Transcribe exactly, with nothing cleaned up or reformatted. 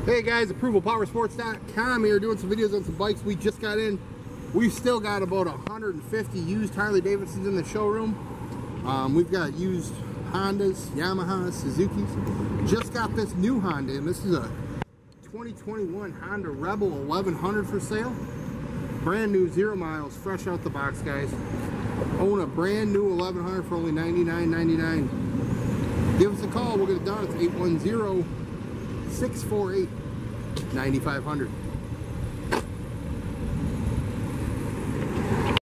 Hey guys, approval power sports dot com here doing some videos on some bikes we just got in. We've still got about one hundred fifty used Harley Davidsons in the showroom. Um, we've got used Hondas, Yamahas, Suzuki's. Just got this new Honda, and this is a twenty twenty-one Honda Rebel eleven hundred for sale. Brand new, zero miles, fresh out the box, guys. Own a brand new eleven hundred for only ninety-nine ninety-nine. Give us a call, we'll get it done. It's eight one zero, six four eight, nine five zero zero.